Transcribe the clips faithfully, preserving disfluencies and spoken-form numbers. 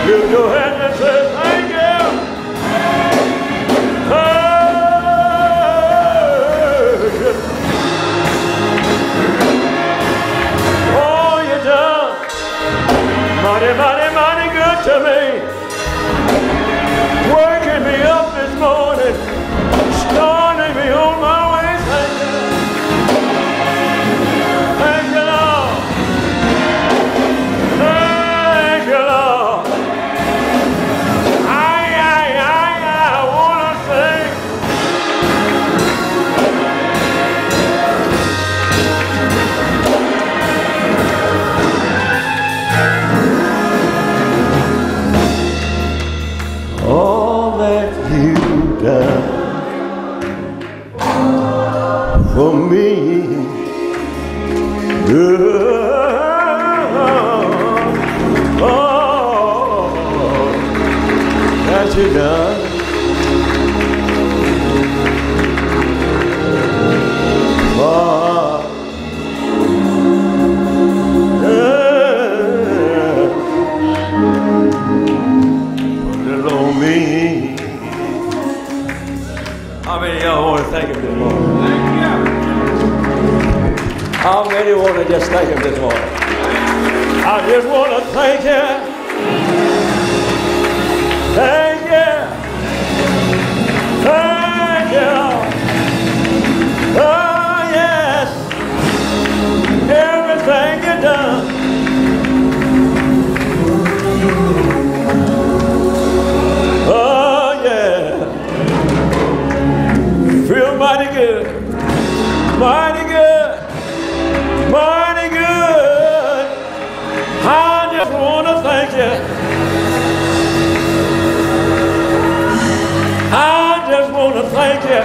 Lift your hands and say thank you. Oh, you done mighty, mighty, mighty good to me. Waking me up this morning, starting me on my way. Thank you. Thank you, Lord. Thank you, Lord. I, I, I, I want to sing. All that you've done for me, oh, oh, that you've done for me. How many of y'all want to thank him this morning? Thank you. How many want to just thank him this morning? I just want to thank you. Thank you. Thank you. Oh, yes. Everything you've done. Oh, yeah. Feel mighty good. Mighty good. Mighty good. I just want to thank you. I just want to thank you.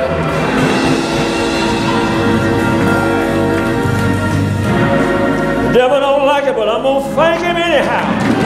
The devil don't like it, but I'm going to thank him anyhow.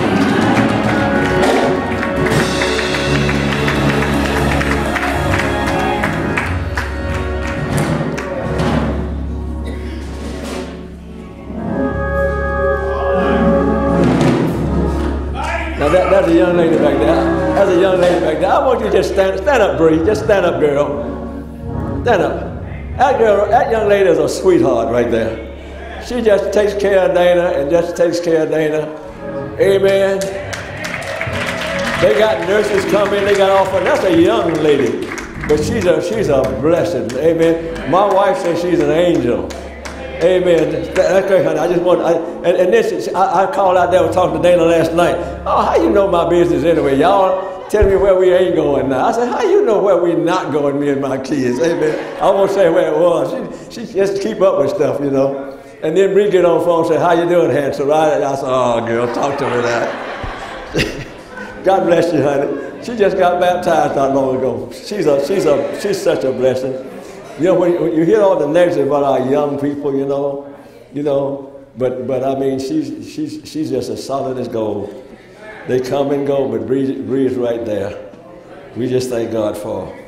Now that, that's a young lady back there. That's a young lady back there. I want you to just stand, stand up, Bree. Just stand up, girl. Stand up. That girl, that young lady is a sweetheart right there. She just takes care of Dana and just takes care of Dana. Amen. They got nurses coming. They got offer. That's a young lady, but she's a she's a blessing. Amen. My wife says she's an angel. Amen. That's great, honey. I just want, I, and, and this, I, I called out there and talked to Dana last night. Oh, how you know my business anyway? Y'all tell me where we ain't going now. I said, how you know where we not going, me and my kids? Amen. I won't say where it was. She, she just keep up with stuff, you know. And then Bree get on the phone and say, how you doing, handsome? I, I said, oh, girl, talk to me now. God bless you, honey. She just got baptized not long ago. She's a, she's a, she's such a blessing. You know, when you, when you hear all the negative about our young people, you know, you know, but but I mean, she's she's she's just as solid as gold. They come and go, but Bree, Bree is right there. We just thank God for her.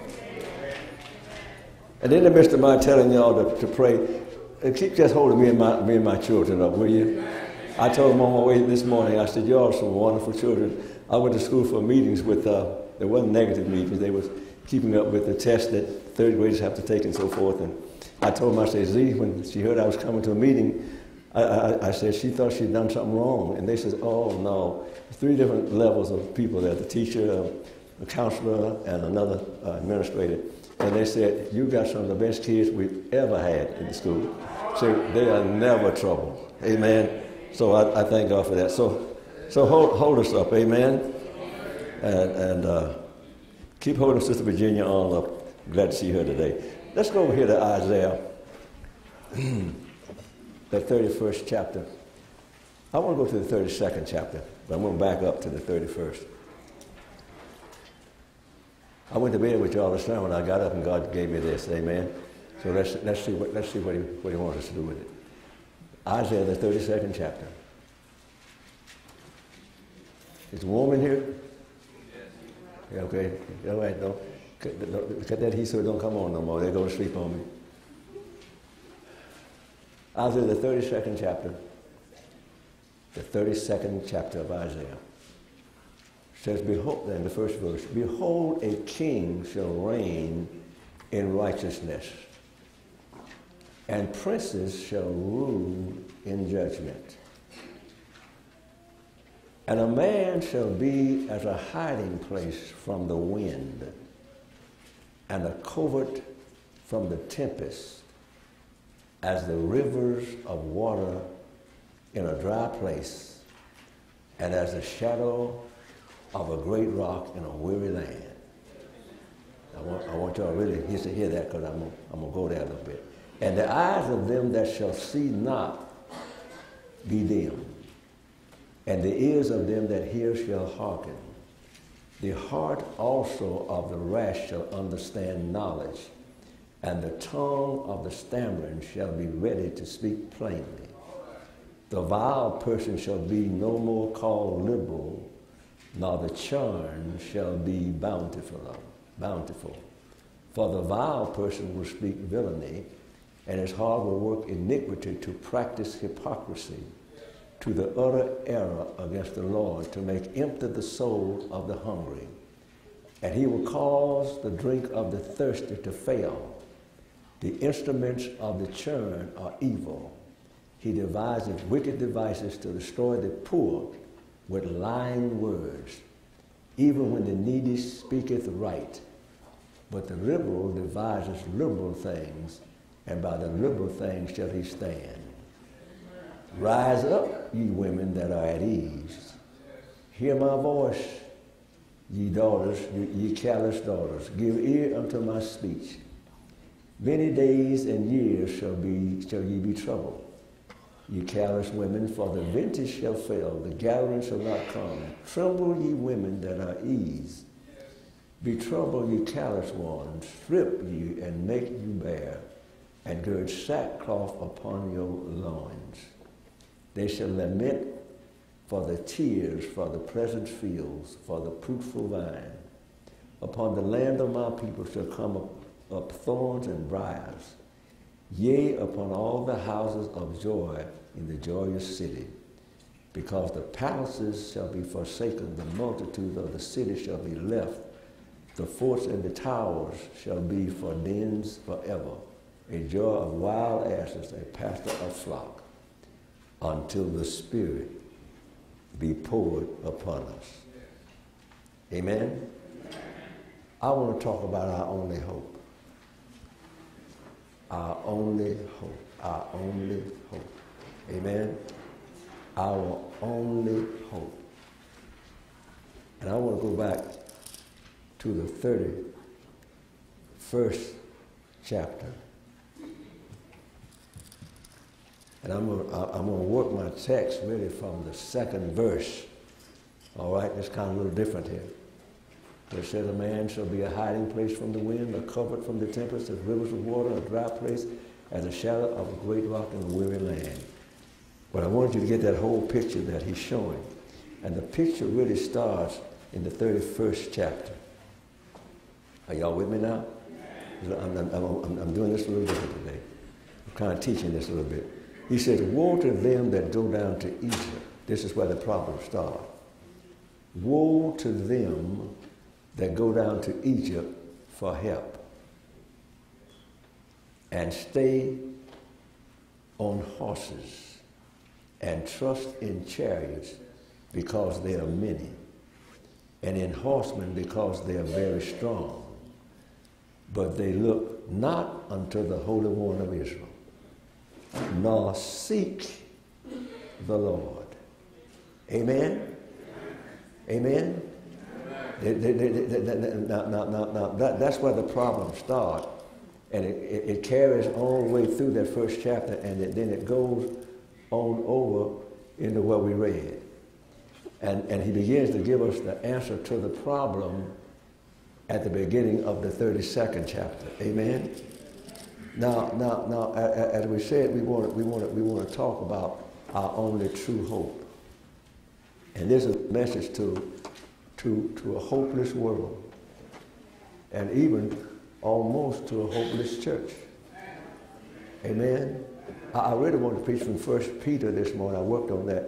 And in the midst of my telling y'all to, to pray, and keep just holding me and my me and my children up, will you? I told them on my way this morning. I said, y'all are some wonderful children. I went to school for meetings with. Uh, there wasn't negative meetings. They was keeping up with the tests that third graders have to take and so forth. And I told them, I said, Z, when she heard I was coming to a meeting, I, I, I said, she thought she'd done something wrong. And they said, oh, no. Three different levels of people there, the teacher, uh, a counselor, and another uh, administrator. And they said, you got some of the best kids we've ever had in the school. So they are never trouble. Amen. So I, I thank God for that. So so hold, hold us up. Amen. And, and uh, keep holding Sister Virginia on up. Glad to see her today. Let's go over here to Isaiah, the thirty-first chapter. I want to go to the thirty-second chapter, but I'm going to back up to the thirty-first. I went to bed with y'all this time when I got up and God gave me this. Amen. So let's let's see what let's see what he what he wants us to do with it. Isaiah, the thirty-second chapter. Is the woman here? Yeah, okay. All right, don't cut, don't cut that heat so it don't come on no more. They're going to sleep on me. Isaiah, the thirty-second chapter. The thirty-second chapter of Isaiah. says, behold, in the first verse, behold, a king shall reign in righteousness, and princes shall rule in judgment. And a man shall be as a hiding place from the wind, and a covert from the tempest, as the rivers of water in a dry place, and as the shadow of a great rock in a weary land. I want, I want y'all really to hear that, because I'm, I'm going to go there a little bit. And the eyes of them that shall see not be dim, and the ears of them that hear shall hearken. The heart also of the rash shall understand knowledge, and the tongue of the stammering shall be ready to speak plainly. The vile person shall be no more called liberal, nor the charm shall be bountiful. bountiful. For the vile person will speak villainy, and his heart will work iniquity to practice hypocrisy, to the utter error against the Lord, to make empty the soul of the hungry. And he will cause the drink of the thirsty to fail. The instruments of the churn are evil. He devises wicked devices to destroy the poor with lying words, even when the needy speaketh right. But the liberal devises liberal things, and by the liberal things shall he stand. Rise up, ye women that are at ease. Hear my voice, ye daughters, ye callous daughters. Give ear unto my speech. Many days and years shall be shall ye be troubled, ye callous women, for the vintage shall fail, the gathering shall not come. Tremble, ye women that are ease. Be troubled, ye callous ones. Strip ye and make you bare, and gird sackcloth upon your loins. They shall lament for the tears, for the pleasant fields, for the fruitful vine. Upon the land of my people shall come up, up thorns and briars, yea, upon all the houses of joy in the joyous city. Because the palaces shall be forsaken, the multitude of the city shall be left, the forts and the towers shall be for dens forever, a joy of wild asses, a pasture of flock, until the Spirit be poured upon us. Amen? I want to talk about our only hope. Our only hope. Our only hope. Amen? Our only hope. And I want to go back to the thirty-first chapter. And I'm going to I'm going to work my text really from the second verse. All right? It's kind of a little different here. It says, a man shall be a hiding place from the wind, a covert from the tempest, as rivers of water, a dry place, as a shadow of a great rock in a weary land. But I want you to get that whole picture that he's showing. And the picture really starts in the thirty-first chapter. Are y'all with me now? I'm, I'm, I'm, I'm doing this a little different today. I'm kind of teaching this a little bit. He says, woe to them that go down to Egypt. This is where the problem starts. Woe to them that go down to Egypt for help and stay on horses and trust in chariots because they are many, and in horsemen because they are very strong. But they look not unto the Holy One of Israel, nor seek the Lord. Amen? Amen? They, they, they, they, they, now, now, now, now that, that's where the problems start. And it, it, it carries all the way through that first chapter, and it, then it goes on over into what we read. And, and he begins to give us the answer to the problem at the beginning of the thirty-second chapter. Amen? Now, now, now, as we said, we want to, we want to, we want to talk about our only true hope. And this is a message to, to, to a hopeless world, and even almost to a hopeless church. Amen? I, I really want to preach from First Peter this morning. I worked on that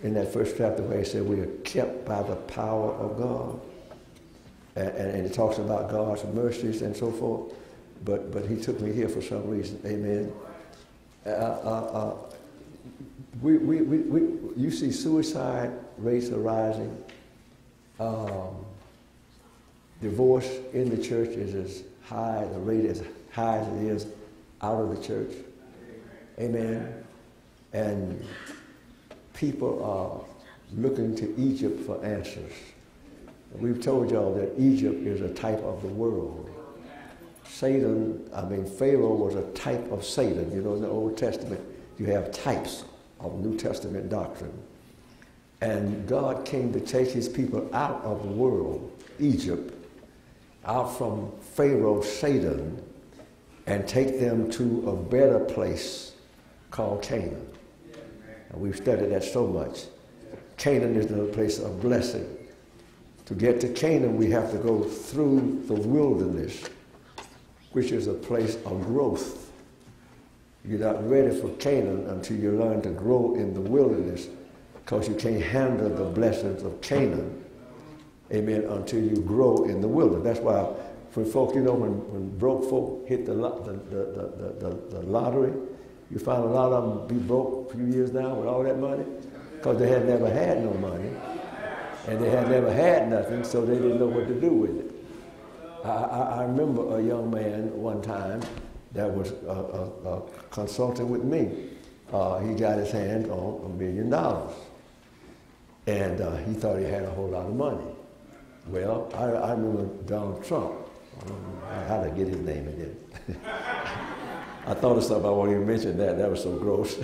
in that first chapter where he said we are kept by the power of God. And, and, and it talks about God's mercies and so forth. But, but he took me here for some reason. Amen. Uh, uh, uh, we, we, we, we, you see suicide rates are rising. Um, divorce in the church is as high, the rate is high as it is out of the church. Amen. And people are looking to Egypt for answers. We've told y'all that Egypt is a type of the world. Satan, I mean, Pharaoh was a type of Satan. You know, in the Old Testament, you have types of New Testament doctrine. And God came to take his people out of the world, Egypt, out from Pharaoh, Satan, and take them to a better place called Canaan. And we've studied that so much. Canaan is a place of blessing. To get to Canaan, we have to go through the wilderness, which is a place of growth. You're not ready for Canaan until you learn to grow in the wilderness, because you can't handle the blessings of Canaan, amen, until you grow in the wilderness. That's why for folk, you know, when, when broke folk hit the, the, the, the, the, the lottery, you find a lot of them be broke a few years now with all that money, because they had never had no money, and they had never had nothing, so they didn't know what to do with it. I, I, I remember a young man one time that was uh, uh, uh, consulting with me. Uh, he got his hands on a million dollars. And uh, he thought he had a whole lot of money. Well, I, I remember Donald Trump. I don't know how to get his name again. I thought of something, I won't even mention that. That was so gross.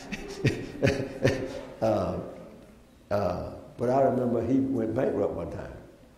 uh, uh, but I remember he went bankrupt one time.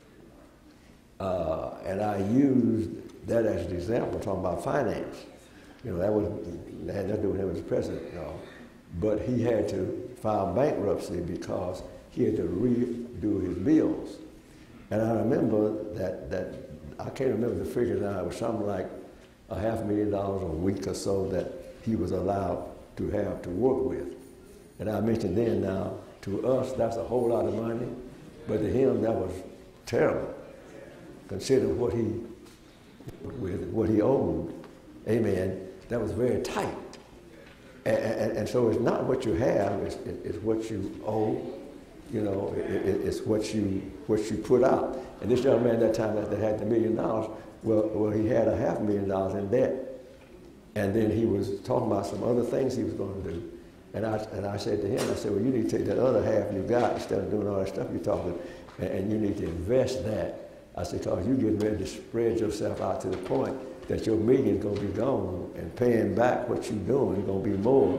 Uh, and I used that as an example, talking about finance. You know, that, was, that had nothing to do with him as president, you know. But he had to file bankruptcy because he had to redo his bills. And I remember that, that I can't remember the figure now, it was something like a half a million dollars a week or so that he was allowed to have to work with. And I mentioned then now, to us, that's a whole lot of money, but to him, that was terrible. Consider what he, with what he owed, amen, that was very tight. And, and, and so it's not what you have, it's, it's what you owe, you know, it, it, it's what you, what you put out. And this young man that time that, that had the million dollars, well, well, he had a half a million dollars in debt. And then he was talking about some other things he was going to do. And I, and I said to him, I said, well, you need to take that other half you got instead of doing all that stuff you're talking, and, and you need to invest that. I said, because you're getting ready to spread yourself out to the point that your million's going to be gone, and paying back what you're doing is going to be more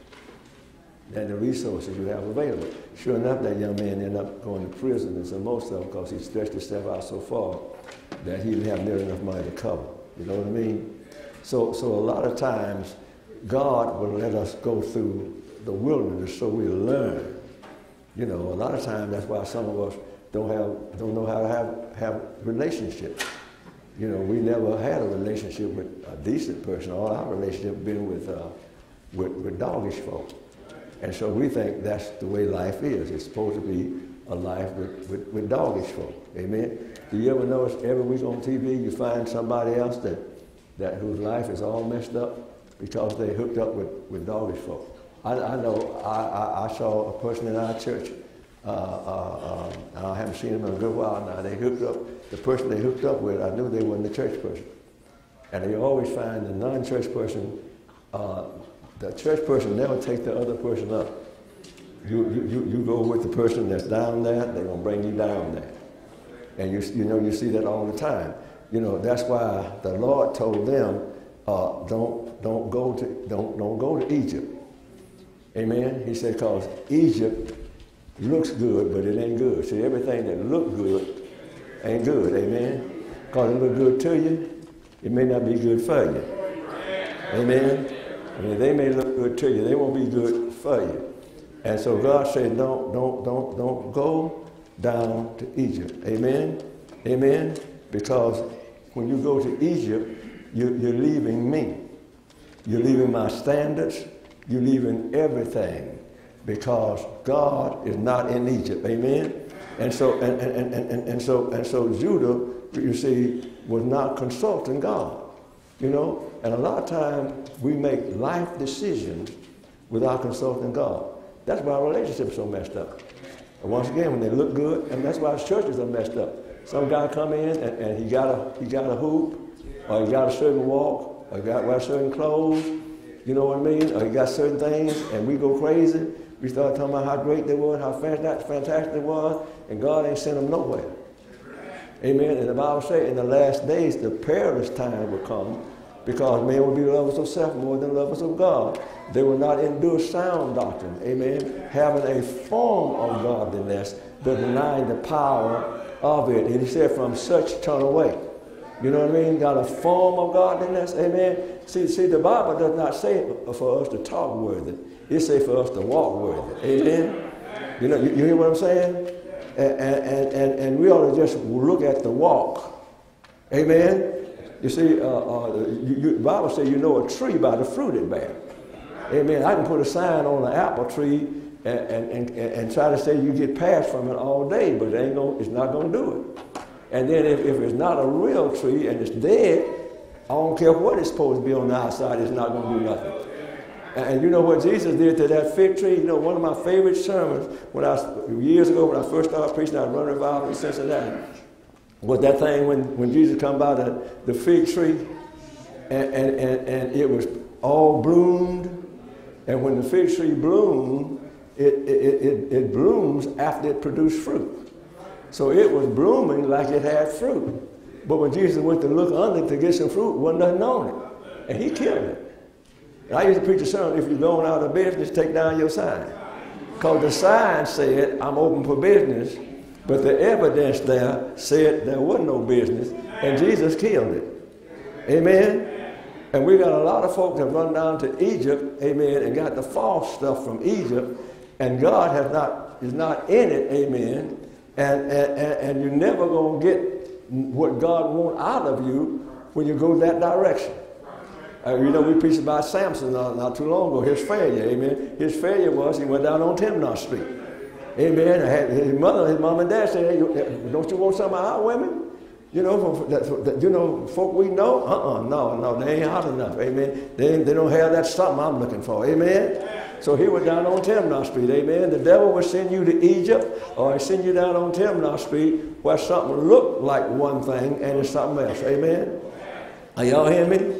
than the resources you have available. Sure enough, that young man ended up going to prison, and so most of them, because he stretched himself out so far that he didn't have nearly enough money to cover. You know what I mean? So, so a lot of times, God will let us go through the wilderness so we learn. You know, a lot of times that's why some of us don't have, don't know how to have, have relationships. You know, we never had a relationship with a decent person. All our relationship been with, uh, with, with doggish folk. And so we think that's the way life is. It's supposed to be a life with, with, with doggish folk. Amen? Do you ever notice every week on T V you find somebody else that, that whose life is all messed up because they hooked up with, with doggish folk? I, I know I, I, I saw a person in our church. Uh, uh, uh, I haven't seen them in a good while now. They hooked up, the person they hooked up with, I knew they weren't the church person. And you always find the non-church person, uh, the church person never takes the other person up. You, you, you go with the person that's down there, they're going to bring you down there. And you, you know, you see that all the time. You know, that's why the Lord told them, uh, don't, don't, go to, don't, don't go to Egypt. Amen? He said, because Egypt looks good, but it ain't good. See, everything that looks good ain't good. Amen? Because it looks good to you, it may not be good for you. Amen? I mean, they may look good to you, they won't be good for you. And so God said, don't, don't, don't, don't go down to Egypt. Amen? Amen? Because when you go to Egypt, you, you're leaving me. You're leaving my standards. You're leaving everything because God is not in Egypt. Amen. And so and, and, and, and, and so and so Judah, you see, was not consulting God. You know, and a lot of times we make life decisions without consulting God. That's why our relationships are so messed up. And once again, when they look good, and that's why our churches are messed up. Some guy come in and, and he got a he got a hoop, or he got a certain walk, or he got wear certain clothes. You know what I mean? Or he got certain things, and we go crazy. We start talking about how great they were, how fantastic they was, and God ain't sent them nowhere. Amen. And the Bible says in the last days, the perilous time will come, because men will be lovers of self more than lovers of God. They will not endure sound doctrine. Amen. Having a form of godliness, but denying the power of it. And he said, from such turn away. You know what I mean? Got a form of godliness. Amen. See, see, the Bible does not say for us to talk worthy. It says for us to walk worthy. Amen. You know, you, you hear what I'm saying? And, and, and, and we ought to just look at the walk. Amen. You see, uh, uh, you, you, the Bible says you know a tree by the fruit it bears. Amen. I can put a sign on an apple tree and, and, and, and try to say you get passed from it all day, but it ain't gonna, it's not going to do it. And then if, if it's not a real tree and it's dead, I don't care what it's supposed to be on the outside, it's not going to do nothing. And, and you know what Jesus did to that fig tree? You know, one of my favorite sermons, when I was, years ago when I first started preaching, I was running revival in Cincinnati, was that thing when, when Jesus come by the, the fig tree, and, and, and, and it was all bloomed. And when the fig tree bloomed, it, it, it, it blooms after it produced fruit. So it was blooming like it had fruit. But when Jesus went to look under it to get some fruit, wasn't nothing on it. And he killed it. And I used to preach a sermon, if you're going out of business, take down your sign. Because the sign said, I'm open for business, but the evidence there said there wasn't no business, and Jesus killed it. Amen? And we got a lot of folks that run down to Egypt, amen, and got the false stuff from Egypt, and God has not, is not in it, amen, and, and, and you're never going to get what God wants out of you when you go that direction. Uh, you know, we preached about Samson not, not too long ago, his failure, amen. His failure was he went down on Timnah Street. Amen. I had his mother, his mom and dad said, hey, don't you want some of our women? You know, that, that, you know, folk we know? Uh-uh, no, no, they ain't hot enough. Amen. They, they don't have that something I'm looking for. Amen. So he went down on Timnah Street. Amen. The devil will send you to Egypt, or he send you down on Timnah Street where something looked like one thing and it's something else. Amen. Are y'all hearing me?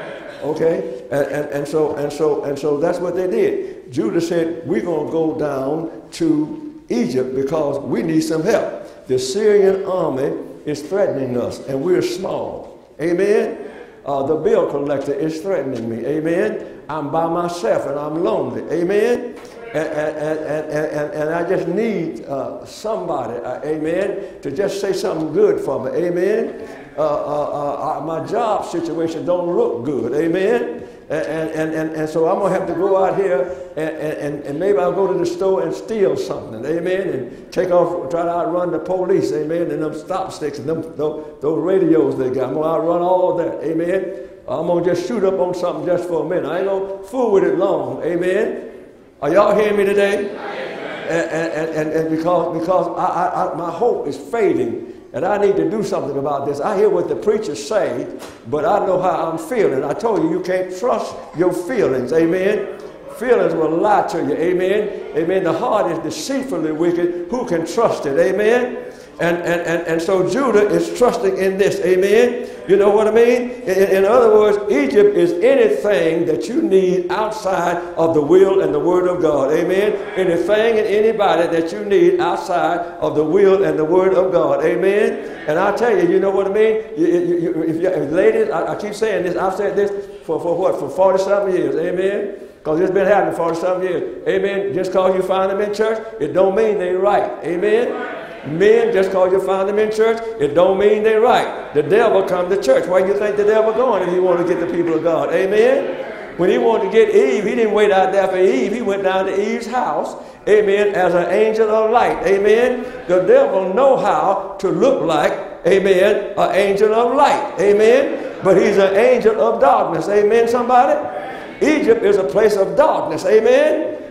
Okay. And, and, and so and so and so that's what they did. Judah said, we're going to go down to Egypt because we need some help. The Syrian army is threatening us, and we're small. Amen. Uh, the bill collector is threatening me. Amen. I'm by myself and I'm lonely. Amen. And, and, and, and, and I just need uh, somebody, uh, amen, to just say something good for me. Amen. Uh, uh, uh, my job situation don't look good. Amen. And, and, and, and so I'm going to have to go out here and, and, and maybe I'll go to the store and steal something. Amen. And take off, try to outrun the police. Amen. And them stop sticks and them, those, those radios they got. I'm going to outrun all of that. Amen. I'm going to just shoot up on something just for a minute. I ain't going to fool with it long. Amen. Are y'all hearing me today? And, and, and, and because, because I, I, I, my hope is fading. And I need to do something about this. I hear what the preachers say, but I know how I'm feeling. I told you, you can't trust your feelings. Amen. Feelings will lie to you. Amen. Amen. The heart is deceitfully wicked. Who can trust it? Amen. And, and, and, and so Judah is trusting in this. Amen. You know what I mean? In, in other words, Egypt is anything that you need outside of the will and the word of God. Amen. Anything and anybody that you need outside of the will and the word of God. Amen. And I tell you, you know what I mean? You, you, you, if, you, if ladies, I, I keep saying this. I've said this for, for what? For forty-something years. Amen. Because it's been happening for forty-something years. Amen. Just because you find them in church, it don't mean they're right. Amen. Men, just because you find them in church, it don't mean they're right. The devil come to church. Why do you think the devil going if he want to get the people of God? Amen. When he wanted to get Eve, he didn't wait out there for Eve. He went down to Eve's house, amen, as an angel of light. Amen. The devil know how to look like, amen, an angel of light. Amen. But he's an angel of darkness. Amen, somebody? Egypt is a place of darkness. Amen.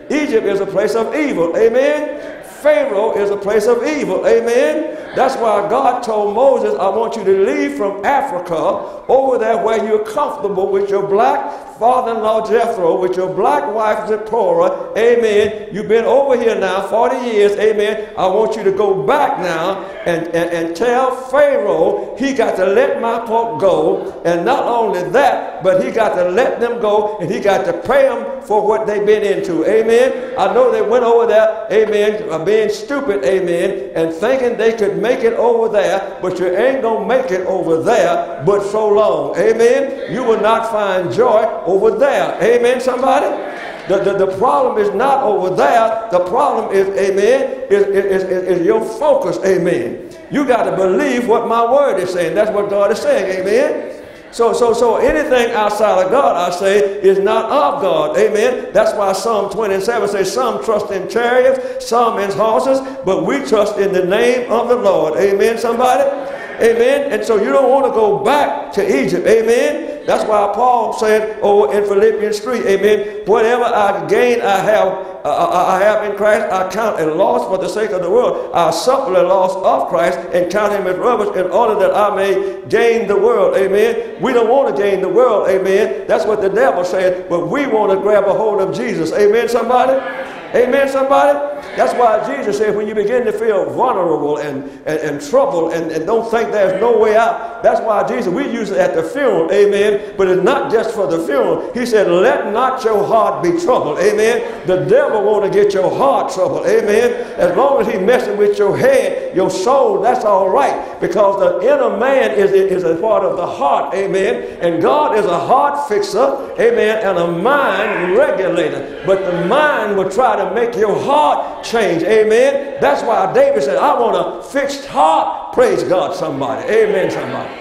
Egypt is a place of evil. Amen. Pharaoh is a place of evil. Amen. That's why God told Moses, I want you to leave from Africa over there where you're comfortable with your black father-in-law Jethro, with your black wife Zipporah. Amen. You've been over here now forty years. Amen. I want you to go back now and, and, and tell Pharaoh he got to let my folk go. And not only that, but he got to let them go and he got to pay them for what they've been into. Amen. I know they went over there, amen, being stupid, amen, and thinking they could make it over there, but you ain't gonna make it over there but so long. Amen. You will not find joy over there. Amen, somebody? The, the, the problem is not over there. The problem is, amen, is, is, is, is your focus. Amen. You got to believe what my word is saying. That's what God is saying. Amen. So, so, so anything outside of God, I say, is not of God. Amen. That's why Psalm twenty-seven says, some trust in chariots, some in horses, but we trust in the name of the Lord. Amen, somebody? Amen. And so you don't want to go back to Egypt. Amen. That's why Paul said over in Philippians three, amen, whatever I gain, I have uh, I have in Christ, I count a loss for the sake of the world. I suffer the loss of Christ and count him as rubbish in order that I may gain the world. Amen. We don't want to gain the world. Amen. That's what the devil said, but we want to grab a hold of Jesus. Amen, somebody? Amen, somebody? That's why Jesus said when you begin to feel vulnerable and, and, and troubled and, and don't think there's no way out, that's why Jesus, we use it at the funeral, amen, but it's not just for the funeral. He said, let not your heart be troubled, amen. The devil want to get your heart troubled, amen. As long as he's messing with your head, your soul, that's all right, because the inner man is, is a part of the heart, amen, and God is a heart fixer, amen, and a mind regulator, but the mind will try to make your heart change. Amen. That's why David said, I want a fixed heart. Praise God, somebody. Amen, somebody.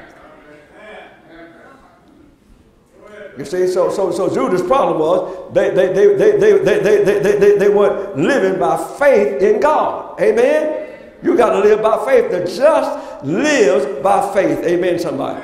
You see, so so so Judah's problem was they they they they they they they they, they, they weren't living by faith in God. Amen. You got to live by faith. The just lives by faith. Amen, somebody.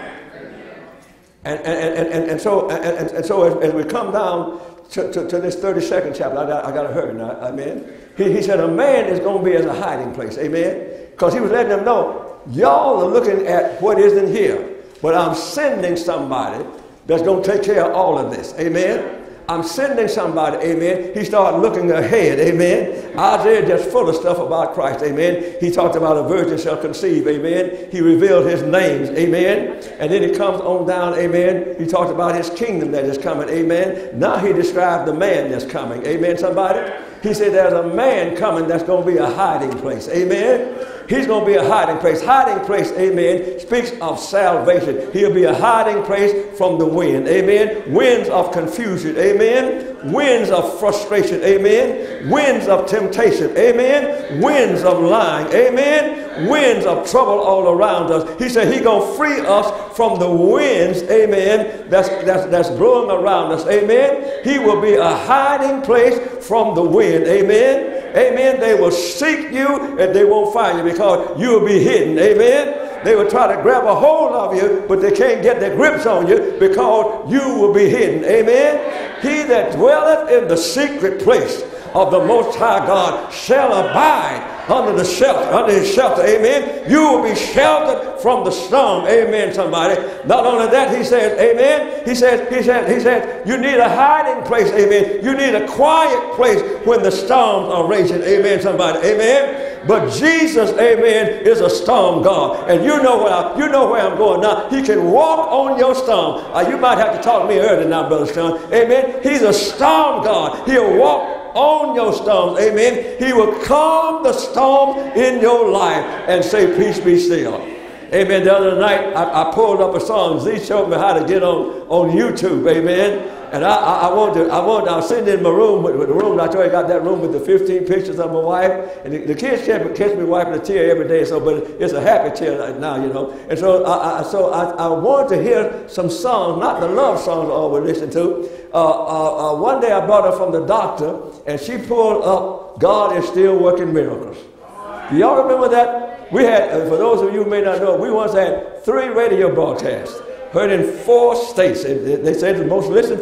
And and and and, and so and, and, and so as, as we come down To, to, to this thirty-second chapter, I got, I got to hurry now, amen. He, he said a man is going to be as a hiding place, amen. Because he was letting them know, y'all are looking at what isn't here, but I'm sending somebody that's going to take care of all of this, amen. I'm sending somebody, amen. He started looking ahead, amen. Isaiah just full of stuff about Christ, amen. He talked about a virgin shall conceive, amen. He revealed his names, amen. And then he comes on down, amen. He talked about his kingdom that is coming, amen. Now he described the man that's coming, amen, somebody. He said there's a man coming that's going to be a hiding place, amen. He's going to be a hiding place. Hiding place, amen, speaks of salvation. He'll be a hiding place from the wind, amen. Winds of confusion, amen. Winds of frustration, amen. Winds of temptation, amen. Winds of lying, amen. Winds of trouble all around us. He said he's going to free us from the winds, amen, that's, that's, that's blowing around us, amen. He will be a hiding place from the wind, amen. Amen. They will seek you and they won't find you because you will be hidden. Amen. They will try to grab a hold of you, but they can't get their grips on you because you will be hidden. Amen. He that dwelleth in the secret place of the Most High God shall abide under the shelter, under his shelter, amen. You will be sheltered from the storm, amen, somebody. Not only that, he says, amen, he says, he says, he says, you need a hiding place, amen. You need a quiet place when the storms are raging, amen, somebody, amen. But Jesus, amen, is a storm God. And you know where, I, you know where I'm going now. He can walk on your storm. Uh, you might have to talk to me early now, Brother Sean. Amen. He's a storm God. He'll walk on your storms, amen. He will calm the storm in your life and say, peace be still. Amen. The other night, I, I pulled up a song. Z showed me how to get on, on YouTube, amen. And I, I, I wanted to, I wanted, I was sitting in my room with, with the room. I told you I got that room with the fifteen pictures of my wife. And the, the kids catch, catch me wiping a tear every day. So, but it's a happy tear now, you know. And so, I, I so I, I wanted to hear some songs, not the love songs I always listen to. Uh, uh, uh, one day I brought her from the doctor, and she pulled up, "God is Still Working Miracles." Do y'all remember that? We had, uh, for those of you who may not know, we once had three radio broadcasts. Heard in four states. They said the most listened to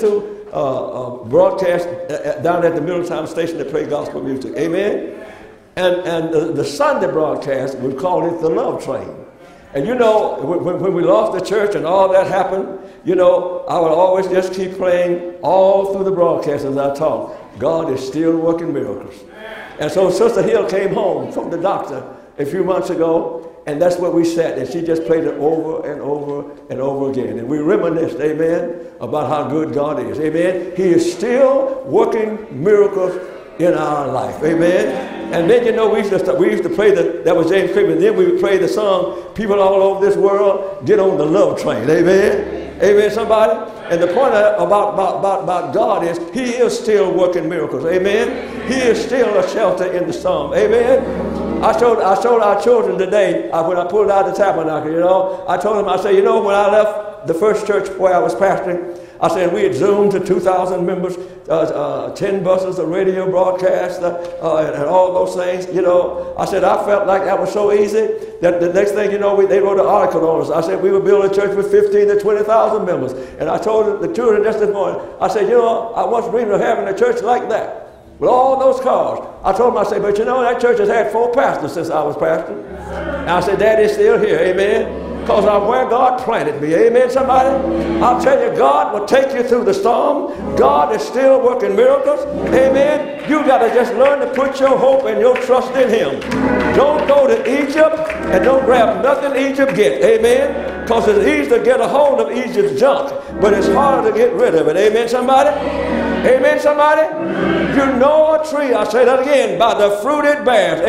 uh, uh, broadcast uh, down at the Middletown station that play gospel music. Amen? And, and the, the Sunday broadcast, we called it the Love Train. And you know, when, when we lost the church and all that happened, you know, I would always just keep playing all through the broadcast as I talk. God is still working miracles. And so Sister Hill came home from the doctor a few months ago, and that's where we sat, and she just played it over and over and over again. And we reminisced, amen, about how good God is, amen. He is still working miracles in our life, amen. And then, you know, we used to, we used to play the, that was James Cleveland, then we would play the song, People All Over This World, Get on the Love Train, amen. Amen, somebody? And the point about, about, about, about God is he is still working miracles, amen. He is still a shelter in the storm, amen. I showed, I showed our children today, uh, when I pulled out the tabernacle, you know, I told them, I said, you know, when I left the first church where I was pastoring, I said, we had zoomed to two thousand members, uh, uh, ten buses, a radio broadcast, uh, uh, and, and all those things, you know. I said, I felt like that was so easy that the next thing you know, we, they wrote an article on us. I said, we would build a church with fifteen to twenty thousand members. And I told the children just this morning, I said, you know, I once dreamed of having a church like that, with all those cars. I told them, I said, but you know, that church has had four pastors since I was pastor. And I said, Daddy's still here, amen. Because I'm where God planted me. Amen, somebody? I'll tell you, God will take you through the storm. God is still working miracles. Amen. You got to just learn to put your hope and your trust in him. Don't go to Egypt and don't grab nothing Egypt gets. Amen. Because it's easy to get a hold of Egypt's junk, but it's harder to get rid of it. Amen, somebody? Amen, somebody? You know a tree, I say that again, by the fruit it bears.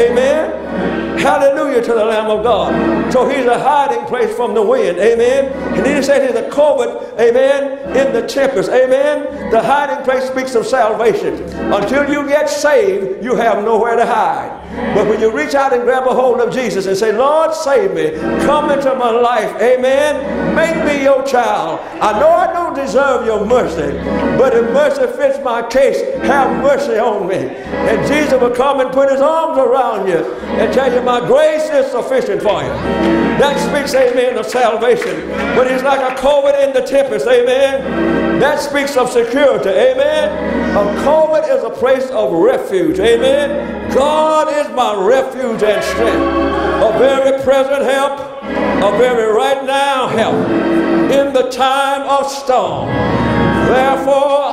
Amen. Hallelujah to the Lamb of God. So he's a hiding place from the wind. Amen. And then he said he's a covert, amen, in the tempest. Amen. The hiding place speaks of salvation. Until you get saved, you have nowhere to hide. But when you reach out and grab a hold of Jesus and say, Lord, save me. Come into my life. Amen. Make me your child. I know I don't deserve your mercy, but if mercy fits my case, have mercy on me. And Jesus will come and put his arms around you and tell you, my grace is sufficient for you. That speaks, amen, of salvation. But he's like a covert in the tempest, amen. That speaks of security, amen. A covert is a place of refuge, amen. God is my refuge and strength, a very present help, a very right now help in the time of storm. Therefore,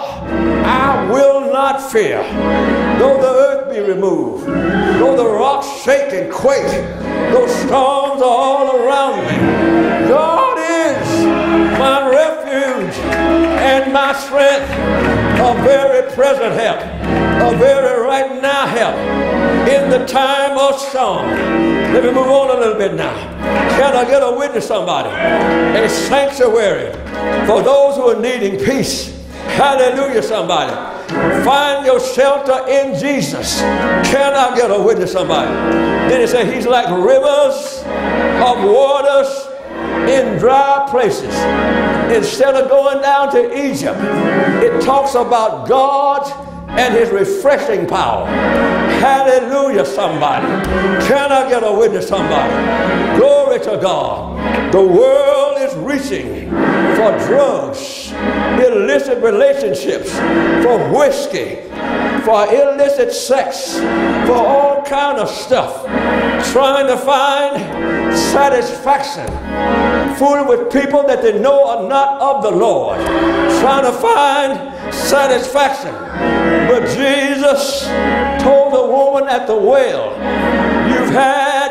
I will not fear, though the earth be removed, though the rocks shake and quake, though storms are all around me. God is my refuge and my strength, a very present help, a very right now help in the time of storm. Let me move on a little bit now. Can I get a witness, somebody? A sanctuary for those who are needing peace. Hallelujah, somebody. Find your shelter in Jesus. Can I get a witness, somebody? Then he said he's like rivers of waters in dry places. Instead of going down to Egypt, it talks about God and his refreshing power. Hallelujah, somebody. Can I get a witness, somebody? Glory to God. The world is reaching for drugs, illicit relationships, for whiskey, for illicit sex, for all kind of stuff, trying to find satisfaction, fooling with people that they know are not of the Lord, trying to find satisfaction. But Jesus told the woman at the well, you've had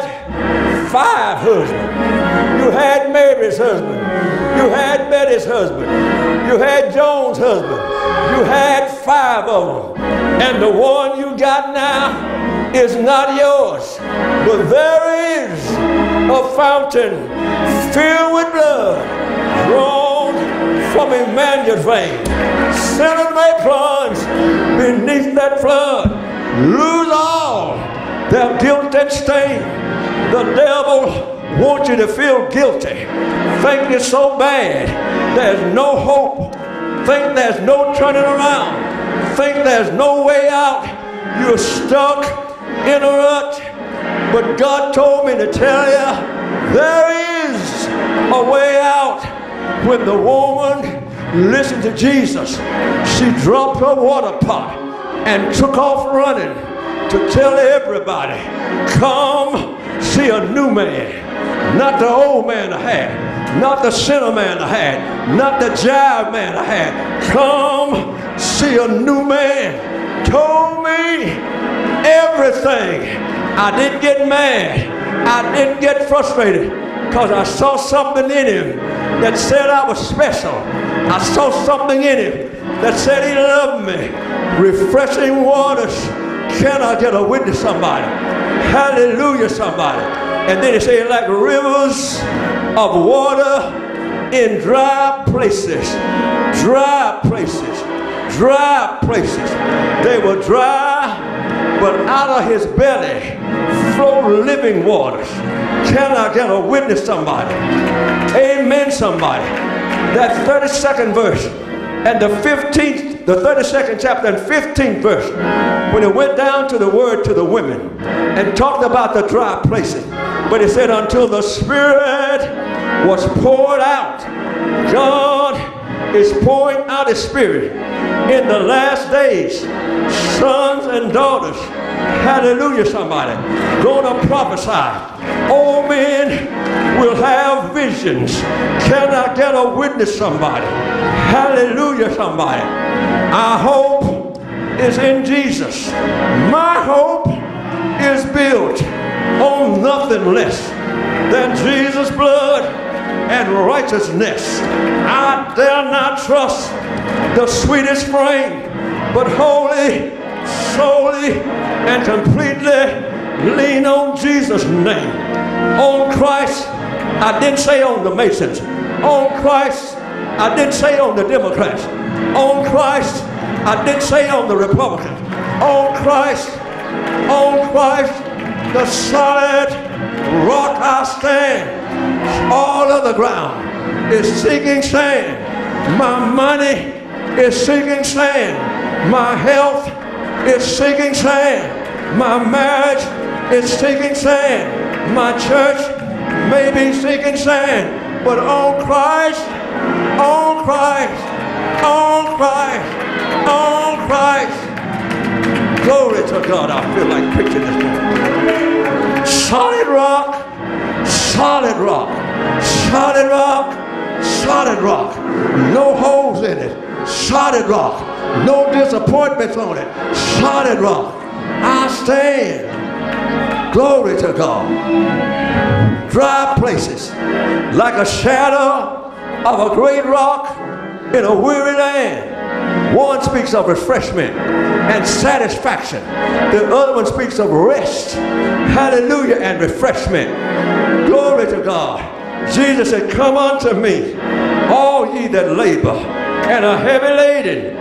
five husbands. You had Mary's husband. You had Betty's husband. You had Joan's husband. You had five of them. And the one you got now is not yours. But there is a fountain filled with blood drawn from Emmanuel's vein. Sinners may plunge beneath that flood, lose all their guilt and stain. The devil wants you to feel guilty, think it's so bad, there's no hope, think there's no turning around, think there's no way out, you're stuck in a rut. But God told me to tell you, there is a way out. When the woman listened to Jesus, she dropped her water pot and took off running to tell everybody, come see a new man, not the old man I had, not the sinner man I had, not the jive man I had. Come see a new man. Told me everything. I didn't get mad. I didn't get frustrated because I saw something in him that said I was special. I saw something in him that said he loved me. Refreshing waters. Can I get a witness, somebody? Hallelujah, somebody. And then he said, like rivers of water in dry places. Dry places. Dry places. They were dry, but out of his belly flow living waters. Can I get a witness, somebody? Amen, somebody. That thirty-second verse and the fifteenth, the thirty-second chapter and fifteenth verse, when it went down to the word to the women and talked about the dry places. But it said, until the Spirit was poured out. God is pouring out his Spirit in the last days. Sons and daughters, hallelujah, somebody, gonna prophesy. Old men will have visions. Can I get a witness, somebody? Hallelujah, somebody. Our hope is in Jesus. My hope is built on nothing less than Jesus' blood and righteousness. I dare not trust the sweetest frame, but wholly, solely, and completely lean on Jesus' name. On Christ, I didn't say on the Masons. On Christ, I didn't say on the Democrats. On Christ, I didn't say on the Republicans. On Christ, on Christ, the solid rock I stand. All of the ground is sinking sand. My money is sinking sand. My health is sinking sand. My marriage is sinking sand. My church may be sinking sand. But on Christ, on Christ, on Christ, on Christ. Glory to God. I feel like preaching this morning. Solid rock, solid rock, solid rock, solid rock. No holes in it. Solid rock. No disappointments on it. Solid rock. I stand. Glory to God. Dry places, like a shadow of a great rock in a weary land. One speaks of refreshment and satisfaction. The other one speaks of rest. Hallelujah, and refreshment. Glory to God. Jesus said, come unto me, all ye that labor and are heavy laden.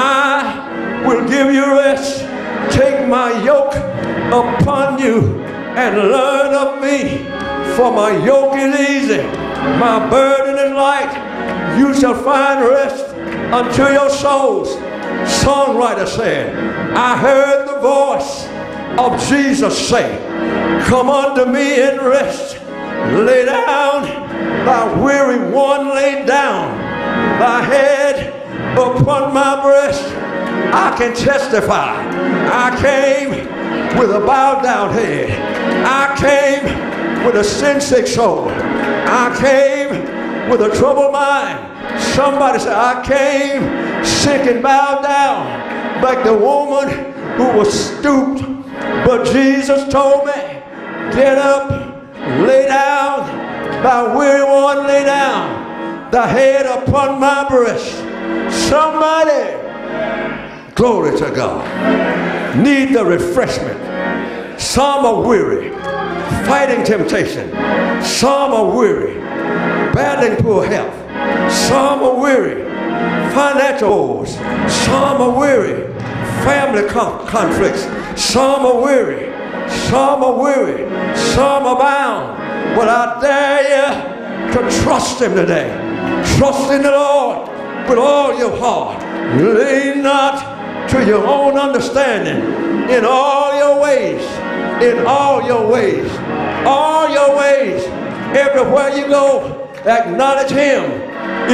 I will give you rest. Take my yoke upon you and learn of me, for my yoke is easy, my burden is light. You shall find rest unto your souls. Songwriter said, I heard the voice of Jesus say, come unto me and rest. Lay down, thy weary one, lay down thy head upon my breast. I can testify, I came with a bowed down head. I came with a sin-sick soul. I came with a troubled mind. Somebody said, I came sick and bowed down like the woman who was stooped. But Jesus told me, get up, lay down, thy weary one, lay down, thy head upon my breast. Somebody, glory to God, need the refreshment. Some are weary, fighting temptation. Some are weary, battling poor health. Some are weary, financial woes. Some are weary, family conflicts. Some are weary, some are weary, some are bound. But I dare you to trust him today. Trust in the Lord with all your heart. Lean not to your own understanding. In all your ways, in all your ways, all your ways, everywhere you go, acknowledge him.